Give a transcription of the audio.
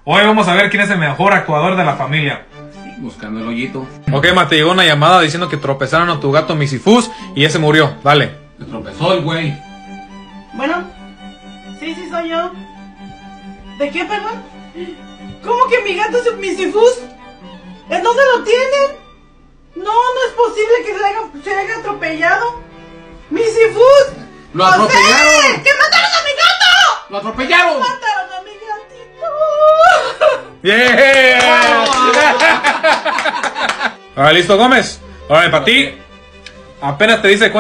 Hoy vamos a ver quién es el mejor actuador de la familia. Buscando el hoyito. Ok, ma, te llegó una llamada diciendo que tropezaron a tu gato Misifus y ese murió. Dale. Se tropezó el güey. Bueno, sí, soy yo. ¿De qué, perdón? ¿Cómo que mi gato es Misifus? ¿En dónde lo tienen? No es posible que se haya atropellado. ¡Misifus! ¡Lo atropellaron! ¡Que mataron a mi gato! ¡Lo atropellaron! ¡Mataron a mi gatito! ¡Yeah! Ahora, ¿listo, Gómez? Ahora, para ti, apenas te dice cuánto.